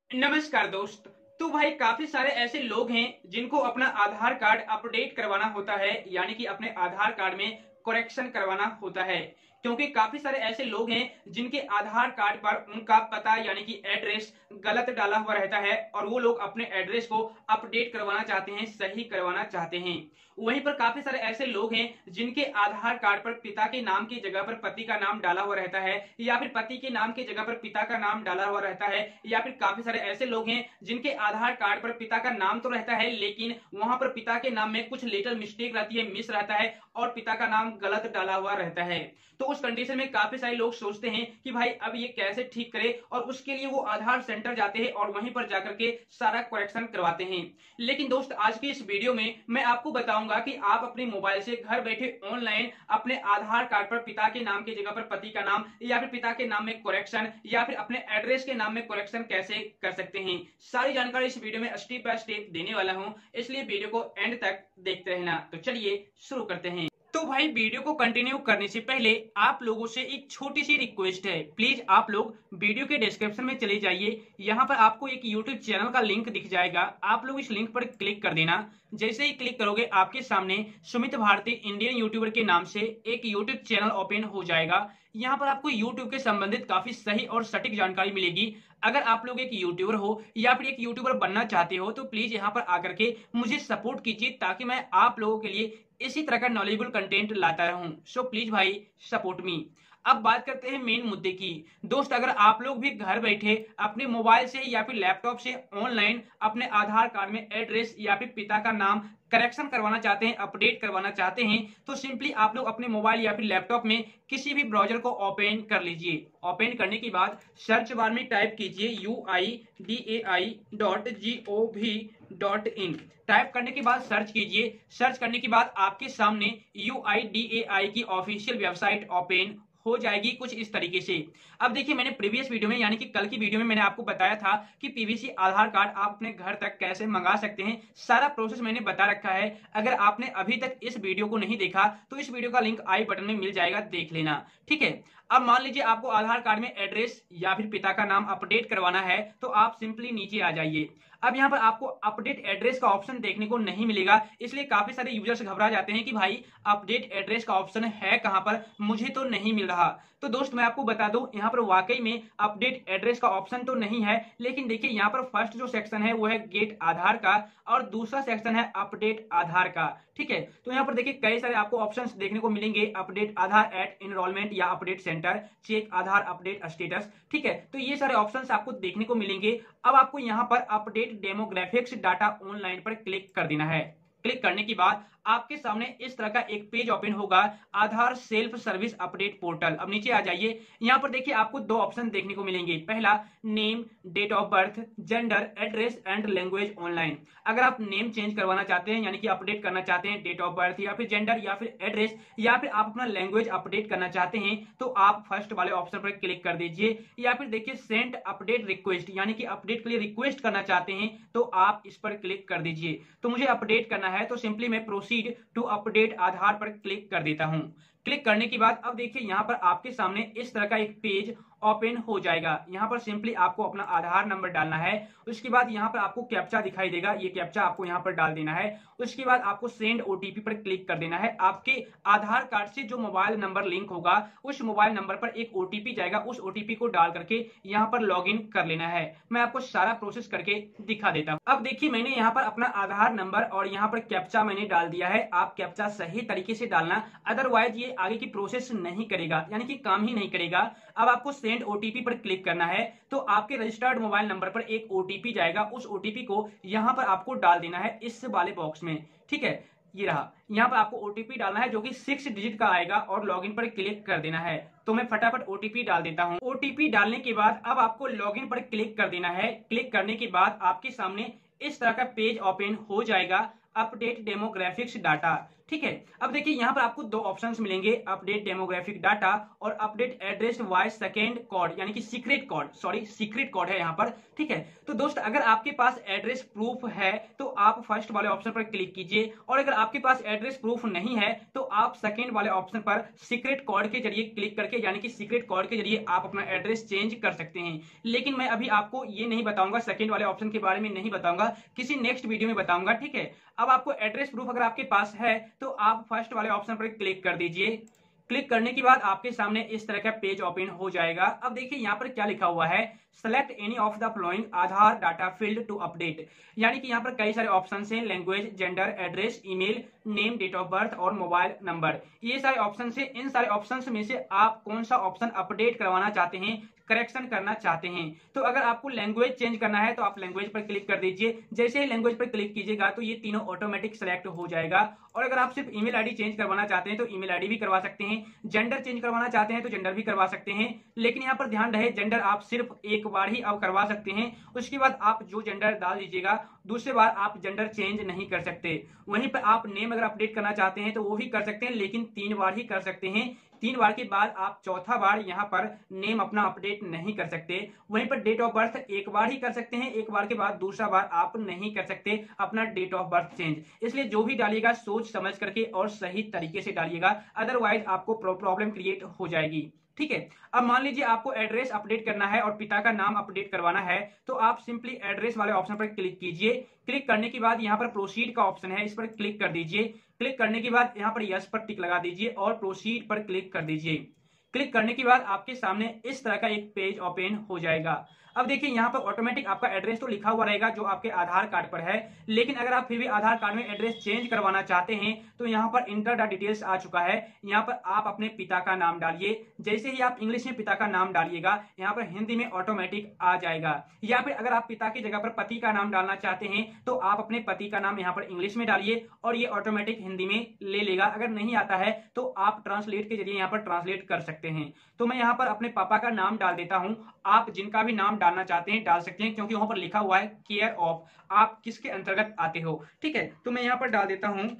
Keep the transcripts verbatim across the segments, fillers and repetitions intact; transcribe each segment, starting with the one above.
नमस्कार दोस्त। तो भाई काफी सारे ऐसे लोग हैं जिनको अपना आधार कार्ड अपडेट करवाना होता है, यानी कि अपने आधार कार्ड में करेक्शन करवाना होता है। क्योंकि काफी सारे ऐसे लोग हैं जिनके आधार कार्ड पर उनका पता यानी कि एड्रेस गलत डाला हुआ रहता है और वो लोग अपने एड्रेस को अपडेट करवाना चाहते हैं, सही करवाना चाहते हैं। वहीं पर काफी सारे ऐसे लोग हैं जिनके आधार कार्ड पर पिता के नाम की जगह पर पति का नाम डाला हुआ रहता है, या फिर पति के नाम की जगह पर पिता का नाम डाला हुआ रहता है, या फिर काफी सारे ऐसे लोग हैं जिनके आधार कार्ड पर पिता का नाम तो रहता है लेकिन वहां पर पिता के नाम में कुछ लेटर मिस्टेक रहती है, मिस रहता है और पिता का नाम गलत डाला हुआ रहता है। तो उस कंडीशन में काफी सारे लोग सोचते हैं कि भाई अब ये कैसे ठीक करे, और उसके लिए वो आधार सेंटर जाते हैं और वहीं पर जाकर के सारा करेक्शन करवाते हैं। लेकिन दोस्त, आज की इस वीडियो में मैं आपको बताऊंगा कि आप अपने मोबाइल से घर बैठे ऑनलाइन अपने आधार कार्ड पर पिता के नाम की जगह पर पति का नाम, या फिर पिता के नाम में करेक्शन, या फिर अपने एड्रेस के नाम में करेक्शन कैसे कर सकते हैं। सारी जानकारी इस वीडियो में स्टेप बाय स्टेप देने वाला हूं, इसलिए वीडियो को एंड तक देखते रहना। तो चलिए शुरू करते हैं। तो भाई वीडियो को कंटिन्यू करने से पहले आप लोगों से एक छोटी सी रिक्वेस्ट है, प्लीज आप लोग वीडियो के डिस्क्रिप्शन में चले जाइए। यहाँ पर आपको एक यूट्यूब चैनल का लिंक दिख जाएगा, आप लोग इस लिंक पर क्लिक कर देना। जैसे ही क्लिक करोगे आपके सामने सुमित भारती इंडियन यूट्यूबर के नाम से एक यूट्यूब चैनल ओपन हो जाएगा। यहाँ पर आपको यूट्यूब के संबंधित काफी सही और सटीक जानकारी मिलेगी। अगर आप लोग एक यूट्यूबर हो या फिर एक यूट्यूबर बनना चाहते हो तो प्लीज यहाँ पर आकर के मुझे सपोर्ट कीजिए, ताकि मैं आप लोगों के लिए इसी तरह का नॉलेजेबल कंटेंट लाता रहूं। सो प्लीज भाई सपोर्ट मी। अब बात करते हैं मेन मुद्दे की। दोस्त, अगर आप लोग भी घर बैठे अपने मोबाइल से या फिर लैपटॉप से ऑनलाइन अपने आधार कार्ड में एड्रेस या फिर पिता का नाम करेक्शन करवाना चाहते हैं, अपडेट करवाना चाहते हैं, तो सिंपली आप लोग अपने मोबाइल या फिर लैपटॉप में किसी भी ब्राउजर को ओपन कर लीजिए। ओपन करने के बाद सर्च बार में टाइप कीजिए U I D A I dot G O V dot I. Type करने के बाद सर्च कीजिए। सर्च करने के बाद आपके सामने यू आई डी ए आई की ऑफिशियल वेबसाइट ओपन हो जाएगी कुछ इस तरीके से। अब देखिए, मैंने प्रीवियस वीडियो में यानी कि कल की वीडियो में मैंने आपको बताया था कि पीवीसी आधार कार्ड आप अपने घर तक कैसे मंगा सकते हैं। सारा प्रोसेस मैंने बता रखा है। अगर आपने अभी तक इस वीडियो को नहीं देखा तो इस वीडियो का लिंक आई बटन में मिल जाएगा, देख लेना। ठीक है। अब मान लीजिए आपको आधार कार्ड में एड्रेस या फिर पिता का नाम अपडेट करवाना है, तो आप सिंपली नीचे आ जाइए। अब यहाँ पर आपको अपडेट एड्रेस का ऑप्शन देखने को नहीं मिलेगा, इसलिए काफी सारे यूजर्स घबरा जाते हैं कि भाई अपडेट एड्रेस का ऑप्शन है कहां पर, मुझे तो नहीं मिल रहा। तो दोस्त मैं आपको बता दूं, यहाँ पर वाकई में अपडेट एड्रेस का ऑप्शन तो नहीं है, लेकिन देखिए यहाँ पर फर्स्ट जो सेक्शन है वो है गेट आधार का और दूसरा सेक्शन है अपडेट आधार का। ठीक है। तो यहाँ पर देखिए कई सारे आपको ऑप्शंस देखने को मिलेंगे, अपडेट आधार एट एनरोलमेंट या update centre, check Aadhaar update status. ठीक है। तो ये सारे ऑप्शंस आपको देखने को मिलेंगे। अब आपको यहाँ पर अपडेट डेमोग्राफिक्स डाटा ऑनलाइन पर क्लिक कर देना है। क्लिक करने के बाद आपके सामने इस तरह का एक पेज ओपन होगा, Aadhaar self service update portal. अब नीचे आ जाइए। यहाँ पर देखिए आपको दो ऑप्शन देखने को मिलेंगे। पहला name, date of birth, gender, address and language online. अगर आप नेम चेंज करवाना चाहते हैं यानी कि अपडेट करना चाहते हैं, डेट ऑफ बर्थ या फिर जेंडर या फिर एड्रेस, या फिर आप अपना लैंग्वेज अपडेट करना चाहते हैं, तो आप फर्स्ट वाले ऑप्शन पर क्लिक कर दीजिए। या फिर देखिए सेंड अपडेट रिक्वेस्ट, यानी कि अपडेट के लिए रिक्वेस्ट करना चाहते हैं, तो आप इस पर क्लिक कर दीजिए। तो मुझे अपडेट करना है तो सिंपली मैं प्रोसीड टू अपडेट आधार पर क्लिक कर देता हूं। क्लिक करने के बाद अब देखिए यहां पर आपके सामने इस तरह का एक पेज ओपन हो जाएगा। यहां पर सिंपली आपको अपना आधार नंबर डालना है। उसके बाद यहां पर आपको कैप्चा दिखाई देगा, ये कैप्चा आपको यहां पर डाल देना है। उसके बाद आपको सेंड ओटीपी पर क्लिक कर देना है। आपके आधार कार्ड से जो मोबाइल नंबर लिंक होगा उस मोबाइल नंबर पर एक ओटीपी जाएगा, उस ओटीपी को डाल करके यहां पर लॉग इन कर लेना है। मैं आपको सारा प्रोसेस करके दिखा देता हूं। अब देखिए मैंने यहाँ पर अपना आधार नंबर और यहाँ पर कैप्चा मैंने डाल दिया है। आप कैप्चा सही तरीके से डालना, अदरवाइज ये आगे की प्रोसेस नहीं करेगा, यानी कि काम ही नहीं करेगा। अब आपको सेंड ओटीपी पर क्लिक करना है, तो आपके रजिस्टर्ड मोबाइल नंबर पर एक ओटीपी जाएगा, उस ओटीपी को यहां पर आपको डाल देना है इस वाले बॉक्स में। ठीक है, ये रहा। यहां पर आपको ओटीपी डालना है जो कि सिक्स डिजिट का आएगा और लॉगिन पर क्लिक कर देना है। तो मैं फटाफट ओटीपी डाल देता हूं। ओटीपी डालने के बाद अब आपको लॉगिन पर क्लिक कर देना है। क्लिक करने के बाद आपके सामने इस तरह का पेज ओपन हो जाएगा, अपडेट डेमोग्राफिक्स डाटा। ठीक है। अब देखिए यहाँ पर आपको दो ऑप्शंस मिलेंगे, अपडेट डेमोग्राफिक डाटा और update address via second code, यानी कि secret code, sorry secret code है यहाँ पर। ठीक है, तो दोस्त अगर आपके पास एड्रेस प्रूफ है तो आप फर्स्ट वाले ऑप्शन पर क्लिक कीजिए, और अगर आपके पास एड्रेस प्रूफ नहीं है तो आप सेकेंड वाले ऑप्शन पर सीक्रेट कोड के जरिए क्लिक करके, यानी कि सीक्रेट कोड के जरिए आप अपना एड्रेस चेंज कर सकते हैं। लेकिन मैं अभी आपको ये नहीं बताऊंगा, सेकेंड वाले ऑप्शन के बारे में नहीं बताऊंगा, किसी नेक्स्ट वीडियो में बताऊंगा। ठीक है, अब आपको एड्रेस प्रूफ अगर आपके पास है तो आप फर्स्ट वाले ऑप्शन पर क्लिक कर दीजिए। क्लिक करने के बाद आपके सामने इस तरह का पेज ओपन हो जाएगा। अब देखिए यहाँ पर क्या लिखा हुआ है, select any of the following Aadhaar data field to update, यानी कि यहाँ पर कई सारे ऑप्शन हैं, language, gender, address, email, name, date of birth और मोबाइल नंबर, ये सारे ऑप्शन है। इन सारे ऑप्शन में से आप कौन सा ऑप्शन अपडेट करवाना चाहते हैं, करेक्शन करना चाहते हैं। तो अगर आपको लैंग्वेज चेंज करना है तो आप लैंग्वेज पर क्लिक कर दीजिए। जैसे ही लैंग्वेज पर क्लिक कीजिएगा तो ये तीनों ऑटोमेटिक सेलेक्ट हो जाएगा। और अगर आप सिर्फ ईमेल आईडी चेंज करवाना चाहते हैं तो ईमेल आईडी भी करवा सकते हैं, जेंडर चेंज करवाना चाहते हैं तो जेंडर भी करवा सकते हैं। लेकिन यहाँ पर ध्यान रहे, जेंडर आप सिर्फ एक बार ही अब करवा सकते हैं, उसके बाद आप जो जेंडर डाल दीजिएगा दूसरे बार आप जेंडर चेंज नहीं कर सकते। वहीं पर आप नेम अगर अपडेट करना चाहते हैं तो वो भी कर सकते हैं, लेकिन तीन बार ही कर सकते हैं। तीन बार के बाद आप चौथा बार यहाँ पर नेम अपना अपडेट नहीं कर सकते। वहीं पर डेट ऑफ बर्थ एक बार ही कर सकते हैं, एक बार के बाद दूसरा बार आप नहीं कर सकते अपना डेट ऑफ बर्थ चेंज। इसलिए जो भी डालिएगा सोच समझ करके और सही तरीके से डालिएगा, अदरवाइज आपको प्रॉब्लम क्रिएट हो जाएगी। ठीक है, अब मान लीजिए आपको एड्रेस अपडेट करना है और पिता का नाम अपडेट करवाना है, तो आप सिंपली एड्रेस वाले ऑप्शन पर क्लिक कीजिए। क्लिक करने के बाद यहाँ पर प्रोसीड का ऑप्शन है, इस पर क्लिक कर दीजिए। क्लिक करने के बाद यहाँ पर यस पर टिक लगा दीजिए और प्रोसीड पर क्लिक कर दीजिए। क्लिक करने के बाद आपके सामने इस तरह का एक पेज ओपन हो जाएगा। अब देखिए यहाँ पर ऑटोमेटिक आपका एड्रेस तो लिखा हुआ रहेगा जो आपके आधार कार्ड पर है, लेकिन अगर आप फिर भी आधार कार्ड में एड्रेस चेंज करवाना चाहते हैं तो यहाँ पर इंटर द डिटेल्स आ चुका है। यहाँ पर आप अपने पिता का नाम डालिए। जैसे ही आप इंग्लिश में पिता का नाम डालिएगा यहाँ पर हिंदी में ऑटोमेटिक आ जाएगा। या फिर अगर आप पिता की जगह पर पति का नाम डालना चाहते हैं तो आप अपने पति का नाम यहाँ पर इंग्लिश में डालिए और ये ऑटोमेटिक हिंदी में ले लेगा। अगर नहीं आता है तो आप ट्रांसलेट के जरिए यहाँ पर ट्रांसलेट कर सकते हैं। तो मैं यहाँ पर अपने पापा का नाम डाल देता हूँ, आप जिनका भी नाम डालना चाहते हैं डाल सकते हैं, क्योंकि वहां पर लिखा हुआ है केयर ऑफ, आप किसके अंतर्गत आते हो। ठीक है, तो मैं यहां पर डाल देता हूं।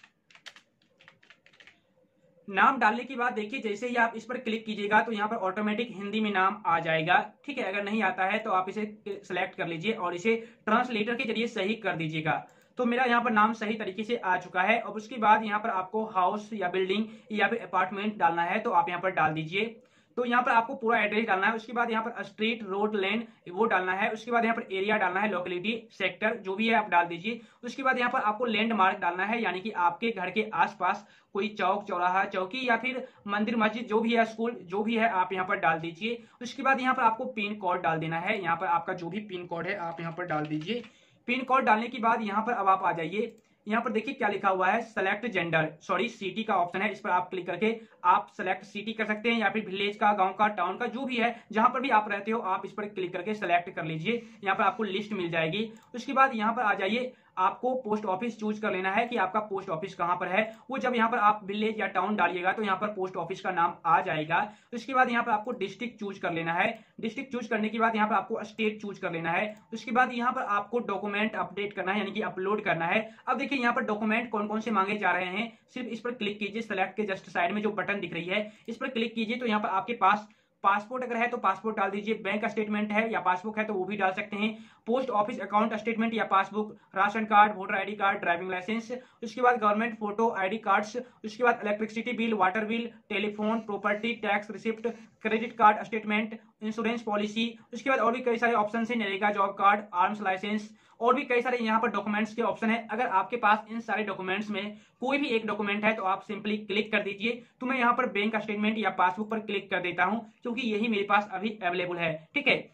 नाम डालने के बाद देखिए जैसे ही आप इस पर क्लिक कीजिएगा तो यहाँ पर ऑटोमेटिक हिंदी में नाम आ जाएगा। ठीक है, अगर नहीं आता है तो आप इसे सिलेक्ट कर लीजिए और इसे ट्रांसलेटर के जरिए सही कर दीजिएगा। तो मेरा यहाँ पर नाम सही तरीके से आ चुका है। और उसके बाद यहाँ पर आपको हाउस या बिल्डिंग या फिर अपार्टमेंट डालना है तो आप यहाँ पर डाल दीजिए। तो यहाँ पर आपको पूरा एड्रेस डालना है। उसके बाद यहाँ पर स्ट्रीट, रोड, लैंड वो डालना है। उसके बाद यहाँ पर एरिया डालना है, लोकेलिटी, सेक्टर जो भी है आप डाल दीजिए। उसके बाद यहाँ पर आपको लैंडमार्क डालना है, यानी कि आपके घर के आसपास कोई चौक, चौराहा, चौकी या फिर मंदिर, मस्जिद जो भी है, स्कूल जो भी है आप यहाँ पर डाल दीजिए। उसके बाद यहाँ पर आपको पिन कोड डाल देना है। यहाँ पर आपका जो भी पिन कोड है आप यहाँ पर डाल दीजिए। पिन कोड डालने के बाद यहाँ पर अब आप आ जाइए। यहाँ पर देखिए क्या लिखा हुआ है, सेलेक्ट जेंडर, सॉरी सिटी का ऑप्शन है, इस पर आप क्लिक करके आप सेलेक्ट सिटी कर सकते हैं या फिर विलेज का, गांव का, टाउन का, जो भी है जहां पर भी आप रहते हो आप इस पर क्लिक करके सेलेक्ट कर लीजिए। यहाँ पर आपको लिस्ट मिल जाएगी। उसके बाद यहाँ पर आ जाइए, आपको पोस्ट ऑफिस चूज कर लेना है कि आपका पोस्ट ऑफिस कहां पर है। वो जब यहाँ पर आप विलेज या टाउन डालिएगा तो यहाँ पर पोस्ट ऑफिस का नाम आ जाएगा। उसके बाद यहाँ पर आपको डिस्ट्रिक्ट चूज कर लेना है। डिस्ट्रिक्ट चूज करने के बाद यहाँ पर आपको स्टेट चूज कर लेना है। उसके बाद यहाँ पर आपको डॉक्यूमेंट अपडेट करना है, यानी कि अपलोड करना है। अब देखिए यहाँ पर डॉक्यूमेंट कौन कौन से मांगे जा रहे हैं, सिर्फ इस पर क्लिक कीजिए। सेलेक्ट के जस्ट साइड में जो बटन दिख रही है इस पर क्लिक कीजिए। तो यहाँ पर आपके पास पासपोर्ट अगर है तो पासपोर्ट डाल दीजिए, बैंक स्टेटमेंट है या पासबुक है तो वो भी डाल सकते हैं, पोस्ट ऑफिस अकाउंट स्टेटमेंट या passbook, ration card, voter ID card, driving licence, उसके बाद गवर्नमेंट फोटो, आईडी कार्ड्स, उसके बाद electricity bill, water bill, telephone, property tax receipt, credit card statement, insurance policy. उसके बाद और भी कई सारे ऑप्शन है, NREGA job card, arms licence और भी कई सारे यहाँ पर डॉक्यूमेंट्स के ऑप्शन है। अगर आपके पास इन सारे डॉक्यूमेंट्स में कोई भी एक डॉक्यूमेंट है तो आप सिंपली क्लिक कर दीजिए। तो मैं यहाँ पर बैंक स्टेटमेंट या पासबुक पर क्लिक कर देता हूँ क्योंकि यही मेरे पास अभी अवेलेबल है। ठीक है,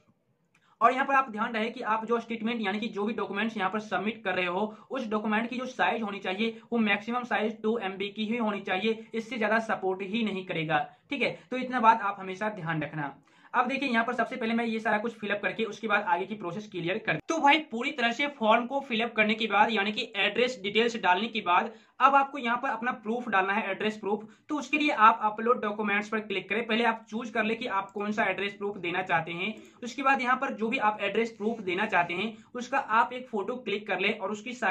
और यहाँ पर आप ध्यान रहे कि आप जो स्टेटमेंट यानी कि जो भी डॉक्यूमेंट्स यहाँ पर सबमिट कर रहे हो उस डॉक्यूमेंट की जो साइज होनी चाहिए वो मैक्सिमम साइज टू एमबी की ही होनी चाहिए, इससे ज्यादा सपोर्ट ही नहीं करेगा। ठीक है, तो इतना बात आप हमेशा ध्यान रखना। अब देखिए यहाँ पर सबसे पहले मैं ये सारा कुछ फिलअप करके उसके बाद आगे की प्रोसेस क्लियर कर। तो भाई पूरी तरह से फॉर्म को फिलअप करने के बाद यानी कि एड्रेस डिटेल्स डालने के बाद अब आपको यहाँ पर अपना प्रूफ डालना है, एड्रेस प्रूफ। तो उसके लिए आप अपलोड डॉक्यूमेंट्स पर क्लिक करें। पहले आप चूज कर ले कि आप कौन सा एड्रेस प्रूफ देना चाहते हैं। उसके बाद यहाँ पर जो भी आप एड्रेस प्रूफ देना चाहते हैं उसका आप एक फोटो क्लिक कर ले और उसकी साइज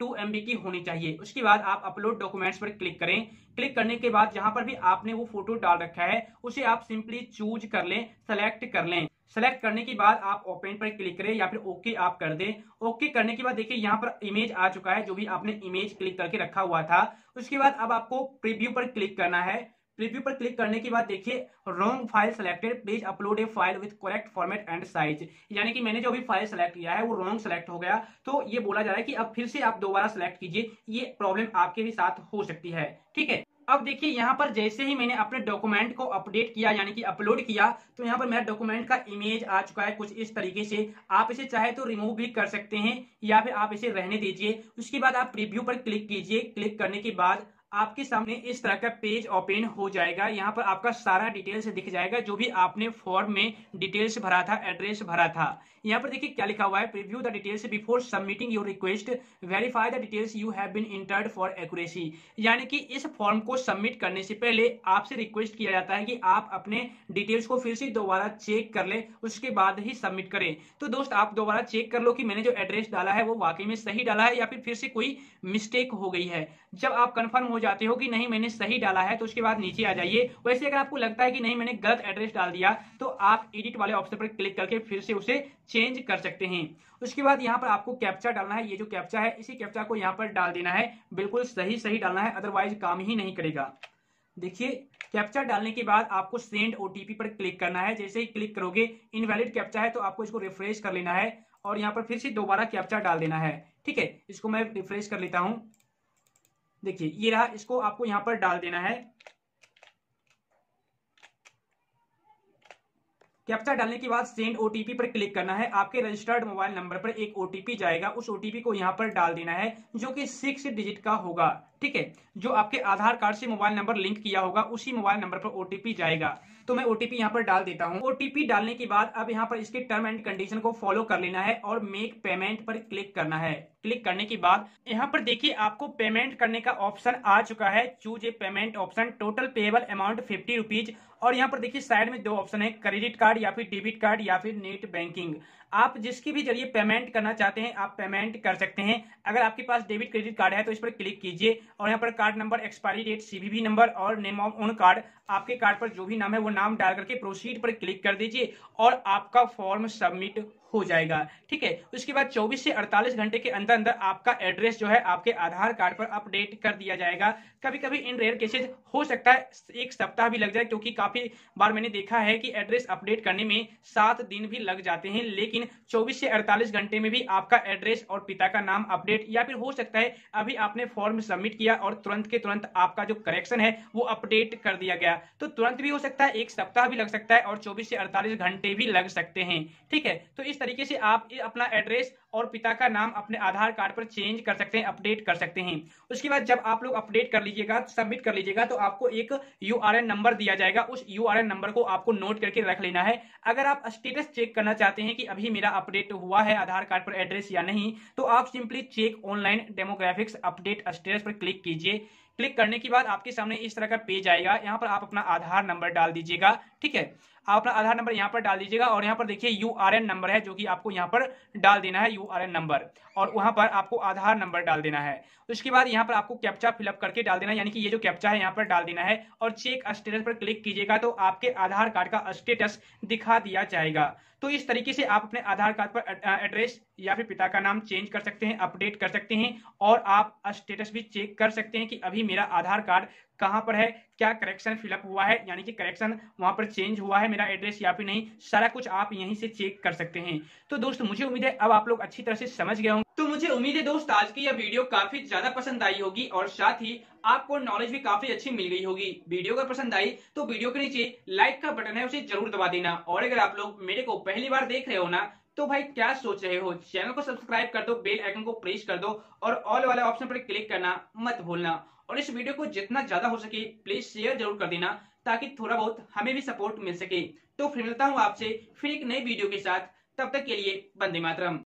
टू एम बी की होनी चाहिए। उसके बाद आप अपलोड डॉक्यूमेंट्स पर क्लिक करें। क्लिक करने के बाद जहां पर भी आपने वो फोटो डाल रखा है उसे आप सिंपली चूज कर लें, सेलेक्ट कर लें। सेलेक्ट करने के बाद आप ओपन पर क्लिक करें या फिर ओके आप कर दें। ओके करने के बाद देखिए यहाँ पर इमेज आ चुका है, जो भी आपने इमेज क्लिक करके रखा हुआ था। उसके बाद अब आपको प्रीव्यू पर क्लिक करना है। प्रीव्यू पर क्लिक करने के बाद देखिए wrong file selected, please upload a file with correct format and size, यानी कि मैंने जो भी फाइल सेलेक्ट किया है वो रॉन्ग सेलेक्ट हो गया। तो ये बोला जा रहा है कि अब फिर से आप दोबारा सेलेक्ट कीजिए, ये प्रॉब्लम आपके भी साथ हो सकती है। ठीक है, अब देखिए यहाँ पर जैसे ही मैंने अपने डॉक्यूमेंट को अपडेट किया यानी कि अपलोड किया, तो यहाँ पर मेरा डॉक्यूमेंट का इमेज आ चुका है कुछ इस तरीके से। आप इसे चाहे तो रिमूव भी कर सकते हैं या फिर आप इसे रहने दीजिए। उसके बाद आप प्रीव्यू पर क्लिक कीजिए। क्लिक करने के बाद आपके सामने इस तरह का पेज ओपन हो जाएगा। यहाँ पर आपका सारा डिटेल्स दिख जाएगा, जो भी आपने फॉर्म में डिटेल्स भरा था, एड्रेस भरा था। यहाँ पर देखिए क्या लिखा हुआ है, preview the details before submitting your request, verify the details you have been entered for accuracy, यानी कि इस फॉर्म को सबमिट करने से पहले आपसे रिक्वेस्ट किया जाता है कि आप अपने डिटेल्स को फिर से दोबारा चेक कर ले, उसके बाद ही सबमिट करें। तो दोस्त आप दोबारा चेक कर लो कि मैंने जो एड्रेस डाला है वो वाकई में सही डाला है या फिर फिर से कोई मिस्टेक हो गई है। जब आप कंफर्म हो जाते हो कि नहीं मैंने सही डाला है, तो उसके बाद नीचे आ जाइए। वैसे अगर आपको लगता है कि नहीं मैंने गलत एड्रेस डाल दिया, तो आप एडिट वाले ऑप्शन पर क्लिक करके फिर से उसे चेंज कर सकते हैं। उसके बाद यहाँ पर आपको कैप्चा डालना है। ये जो कैप्चा है इसी कैप्चा को यहाँ पर डाल देना है, बिल्कुल सही सही डालना है, अदरवाइज काम ही नहीं करेगा। देखिए कैप्चा डालने के बाद आपको सेंड ओटीपी पर क्लिक करना है। जैसे ही क्लिक करोगे इनवैलिड कैप्चा है तो आपको इसको रिफ्रेश कर लेना है और यहाँ पर फिर से दोबारा कैप्चा डाल देना है। ठीक है, इसको मैं रिफ्रेश कर लेता हूं। देखिए ये रहा, इसको आपको यहां पर डाल देना है। कैप्चा डालने के बाद सेंड ओटीपी पर क्लिक करना है। आपके रजिस्टर्ड मोबाइल नंबर पर एक ओटीपी जाएगा, उस ओटीपी को यहां पर डाल देना है, जो कि सिक्स डिजिट का होगा। ठीक है, जो आपके आधार कार्ड से मोबाइल नंबर लिंक किया होगा उसी मोबाइल नंबर पर ओटीपी जाएगा। तो मैं ओटीपी यहां पर डाल देता हूं। ओटीपी डालने के बाद अब यहां पर इसके टर्म एंड कंडीशन को फॉलो कर लेना है और मेक पेमेंट पर क्लिक करना है। क्लिक करने के बाद यहां पर देखिए आपको पेमेंट करने का ऑप्शन आ चुका है, choose a payment option, total payable amount fifty rupees. और यहाँ पर देखिए साइड में दो ऑप्शन है, क्रेडिट कार्ड या फिर डेबिट कार्ड या फिर नेट बैंकिंग। आप जिसके भी जरिए पेमेंट करना चाहते हैं आप पेमेंट कर सकते हैं। अगर आपके पास डेबिट क्रेडिट कार्ड है तो इस पर क्लिक कीजिए और यहाँ पर card number, expiry date, CVV number और नेम ऑफ ओन कार्ड, आपके कार्ड पर जो भी नाम है वो नाम डाल करके प्रोसीड पर क्लिक कर दीजिए और आपका फॉर्म सबमिट हो जाएगा। ठीक है, उसके बाद चौबीस से अड़तालीस घंटे के अंदर अंदर आपका एड्रेस जो है आपके आधार कार्ड पर अपडेट कर दिया जाएगा। कभी कभी इन रेयर केसेस हो सकता है एक सप्ताह भी लग जाए, क्योंकि काफी बार मैंने देखा है कि एड्रेस अपडेट करने में सात दिन भी लग जाते हैं। लेकिन चौबीस से अड़तालीस घंटे में भी आपका एड्रेस और पिता का नाम अपडेट, या फिर हो सकता है अभी आपने फॉर्म सबमिट किया और तुरंत के तुरंत आपका जो करेक्शन है वो अपडेट कर दिया गया, तो तुरंत भी हो सकता है, एक सप्ताह भी लग सकता है और चौबीस से अड़तालीस घंटे भी लग सकते हैं। ठीक है, तो इस तरीके से आप अपना एड्रेस और पिता का नाम अपने आधार कार्ड पर चेंज कर सकते हैं, अपडेट कर सकते हैं। उसके बाद जब आप लोग अपडेट कर लीजिएगा, सबमिट कर लीजिएगा, तो आपको एक यूआरएन नंबर दिया जाएगा। उस यूआरएन नंबर को आपको नोट करके रख लेना है। अगर आप स्टेटस चेक करना चाहते हैं कि अभी मेरा अपडेट हुआ है आधार कार्ड पर एड्रेस या नहीं, तो आप simply check online demographics update status पर क्लिक कीजिए। क्लिक करने के बाद आपके सामने इस तरह का पेज आएगा। यहाँ पर आप अपना आधार नंबर डाल दीजिएगा। ठीक है, आप अपना आधार नंबर यहाँ पर डाल दीजिएगा और यहाँ पर देखिए यूआरएन नंबर है जो कि आपको यहाँ पर डाल देना है, यूआरएन नंबर, और वहां पर आपको आधार नंबर डाल देना है। उसके बाद यहाँ पर आपको कैप्चा फिलअप करके डाल देना है, यानी कि ये जो कैप्चा है यहाँ पर डाल देना है और चेक स्टेटस पर क्लिक कीजिएगा तो आपके आधार कार्ड का स्टेटस दिखा दिया जाएगा। तो इस तरीके से आप अपने आधार कार्ड पर एड्रेस या फिर पिता का नाम चेंज कर सकते हैं, अपडेट कर सकते हैं और आप स्टेटस भी चेक कर सकते हैं कि अभी मेरा आधार कार्ड कहां पर है, क्या करेक्शन फिलअप हुआ है, यानी कि करेक्शन वहां पर चेंज हुआ है मेरा एड्रेस या फिर नहीं, सारा कुछ आप यहीं से चेक कर सकते हैं। तो दोस्त मुझे उम्मीद है अब आप लोग अच्छी तरह से समझ गए होंगे। तो मुझे उम्मीद है दोस्त आज की यह वीडियो काफी ज्यादा पसंद आई होगी और साथ ही आपको नॉलेज भी काफी अच्छी मिल गई होगी। वीडियो अगर पसंद आई तो वीडियो के नीचे लाइक का बटन है उसे जरूर दबा देना, और अगर आप लोग मेरे को पहली बार देख रहे हो ना तो भाई क्या सोच रहे हो, चैनल को सब्सक्राइब कर दो, बेल आइकन को प्रेस कर दो और ऑल वाले ऑप्शन पर क्लिक करना मत भूलना। और इस वीडियो को जितना ज्यादा हो सके प्लीज शेयर जरूर कर देना ताकि थोड़ा बहुत हमें भी सपोर्ट मिल सके। तो फिर मिलता हूं आपसे फिर एक नई वीडियो के साथ, तब तक के लिए वंदे मातरम।